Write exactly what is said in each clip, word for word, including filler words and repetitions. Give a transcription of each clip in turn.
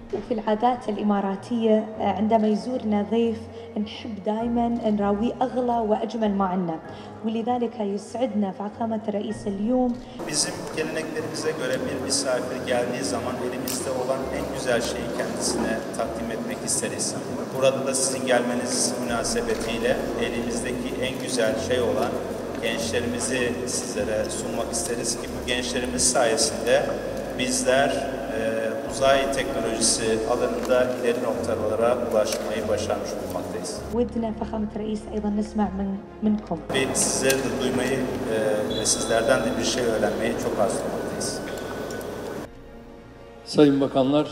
وفي العادات الإماراتية عندما يزورنا ضيف نحب دائما نراويه أغلى وأجمل ما عنا ولذلك يسعدنا فخامة الرئيس اليوم. Bizim geleneklerimize göre bir misafir geldiği zaman elimizde olan en güzel şeyi kendisine takdim etmek isteriz. Burada da sizin gelmeniz münasebetiyle elimizdeki en güzel şey olan gençlerimizi sizlere sunmak isteriz ki bu gençlerimiz sayesinde bizler e, uzay teknolojisi alanında ileri noktalara ulaşmayı başarmış bulunmaktayız. ودنا فخامة الرئيس أيضا نسمع من منكم. Ve sizleri de duymayı e, ve sizlerden de bir şey öğrenmeyi çok arzulumaktayız. Sayın Bakanlar,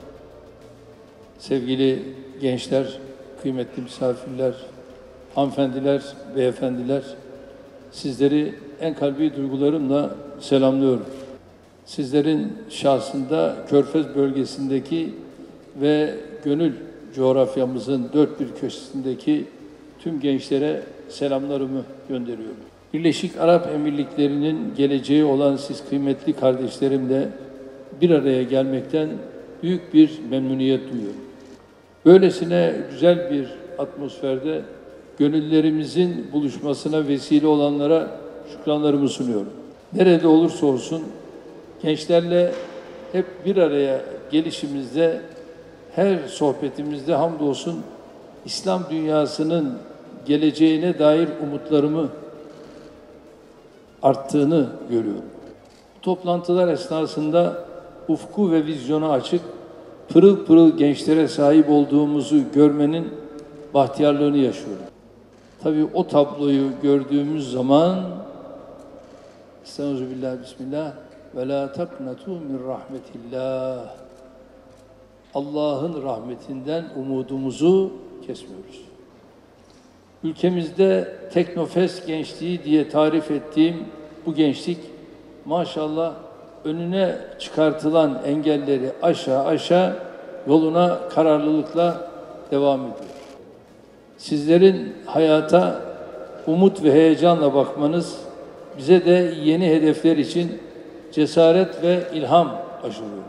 sevgili gençler, kıymetli misafirler, hanımefendiler, beyefendiler, sizleri en kalbi duygularımla selamlıyorum. Sizlerin şahsında Körfez bölgesindeki ve gönül coğrafyamızın dört bir köşesindeki tüm gençlere selamlarımı gönderiyorum. Birleşik Arap Emirlikleri'nin geleceği olan siz kıymetli kardeşlerimle bir araya gelmekten büyük bir memnuniyet duyuyorum. Böylesine güzel bir atmosferde gönüllerimizin buluşmasına vesile olanlara şükranlarımı sunuyorum. Nerede olursa olsun gençlerle hep bir araya gelişimizde, her sohbetimizde hamdolsun İslam dünyasının geleceğine dair umutlarımı arttığını görüyorum. Bu toplantılar esnasında ufku ve vizyona açık, pırıl pırıl gençlere sahip olduğumuzu görmenin bahtiyarlığını yaşıyorum. Tabii o tabloyu gördüğümüz zaman Estağfirullah, Bismillah ve la taknatu min rahmetillah. Allah'ın rahmetinden umudumuzu kesmiyoruz. Ülkemizde teknofest gençliği diye tarif ettiğim bu gençlik maşallah önüne çıkartılan engelleri aşağı aşağı yoluna kararlılıkla devam ediyor. Sizlerin hayata umut ve heyecanla bakmanız bize de yeni hedefler için cesaret ve ilham aşılıyor.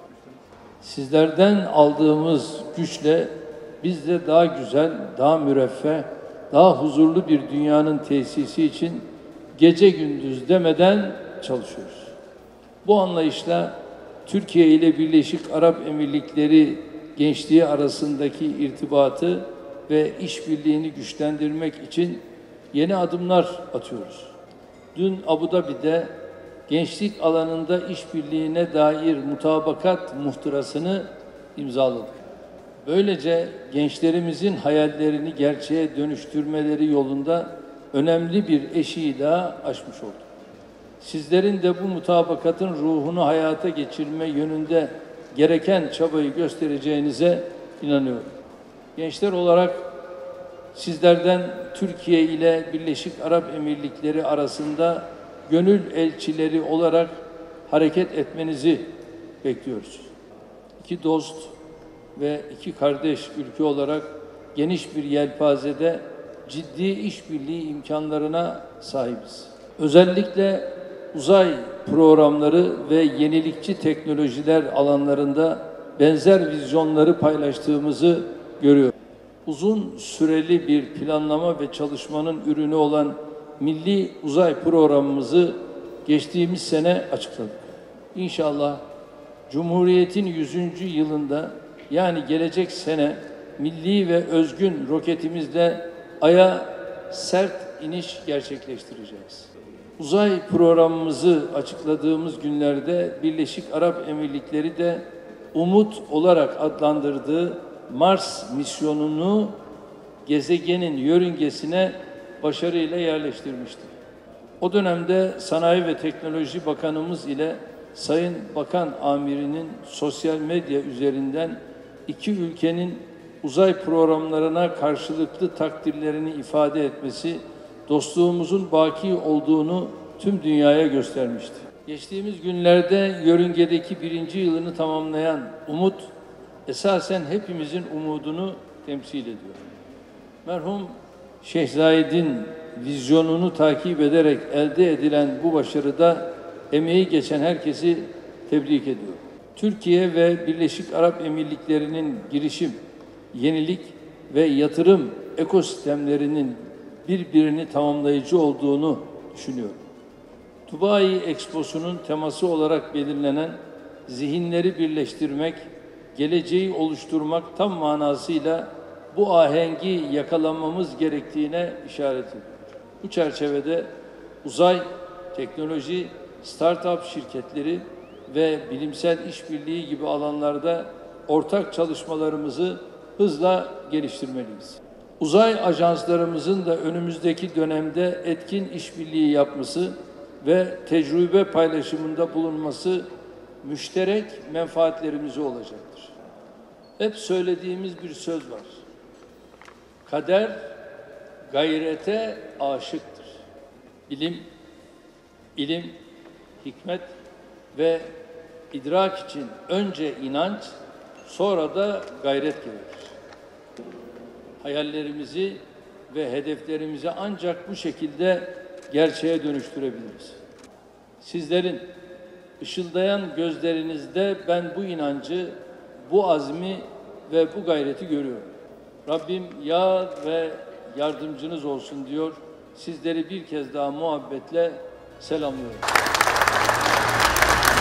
Sizlerden aldığımız güçle biz de daha güzel, daha müreffeh, daha huzurlu bir dünyanın tesisi için gece gündüz demeden çalışıyoruz. Bu anlayışla Türkiye ile Birleşik Arap Emirlikleri gençliği arasındaki irtibatı ve işbirliğini güçlendirmek için yeni adımlar atıyoruz. Dün Abu Dhabi'de gençlik alanında işbirliğine dair mutabakat muhtırasını imzaladık. Böylece gençlerimizin hayallerini gerçeğe dönüştürmeleri yolunda önemli bir eşiği daha aşmış olduk. Sizlerin de bu mutabakatın ruhunu hayata geçirme yönünde gereken çabayı göstereceğinize inanıyorum. Gençler olarak sizlerden Türkiye ile Birleşik Arap Emirlikleri arasında gönül elçileri olarak hareket etmenizi bekliyoruz. İki dost ve iki kardeş ülke olarak geniş bir yelpazede ciddi işbirliği imkanlarına sahibiz. Özellikle uzay programları ve yenilikçi teknolojiler alanlarında benzer vizyonları paylaştığımızı görüyorum. Uzun süreli bir planlama ve çalışmanın ürünü olan Milli Uzay Programımızı geçtiğimiz sene açıkladık. İnşallah Cumhuriyet'in yüzüncü yılında yani gelecek sene milli ve özgün roketimizle Ay'a sert iniş gerçekleştireceğiz. Uzay programımızı açıkladığımız günlerde Birleşik Arap Emirlikleri de Umut olarak adlandırdığı Mars misyonunu gezegenin yörüngesine başarıyla yerleştirmişti. O dönemde Sanayi ve Teknoloji Bakanımız ile Sayın Bakan Amirinin sosyal medya üzerinden iki ülkenin uzay programlarına karşılıklı takdirlerini ifade etmesi, dostluğumuzun baki olduğunu tüm dünyaya göstermişti. Geçtiğimiz günlerde yörüngedeki birinci yılını tamamlayan Umut, esasen hepimizin umudunu temsil ediyor. Merhum Şeyh Zayed'in vizyonunu takip ederek elde edilen bu başarıda emeği geçen herkesi tebrik ediyor. Türkiye ve Birleşik Arap Emirlikleri'nin girişim, yenilik ve yatırım ekosistemlerinin birbirini tamamlayıcı olduğunu düşünüyorum. Dubai Expo'sunun teması olarak belirlenen zihinleri birleştirmek, geleceği oluşturmak tam manasıyla bu ahengi yakalamamız gerektiğine işaret ediyor. Bu çerçevede uzay, teknoloji, start-up şirketleri ve bilimsel işbirliği gibi alanlarda ortak çalışmalarımızı hızla geliştirmeliyiz. Uzay ajanslarımızın da önümüzdeki dönemde etkin işbirliği yapması ve tecrübe paylaşımında bulunması müşterek menfaatlerimize olacaktır. Hep söylediğimiz bir söz var. Kader gayrete aşıktır. İlim, ilim, hikmet ve idrak için önce inanç, sonra da gayret gerekir. Hayallerimizi ve hedeflerimizi ancak bu şekilde gerçeğe dönüştürebiliriz. Sizlerin ışıldayan gözlerinizde ben bu inancı, bu azmi ve bu gayreti görüyorum. Rabbim yar ve yardımcınız olsun diyor. Sizleri bir kez daha muhabbetle selamlıyorum.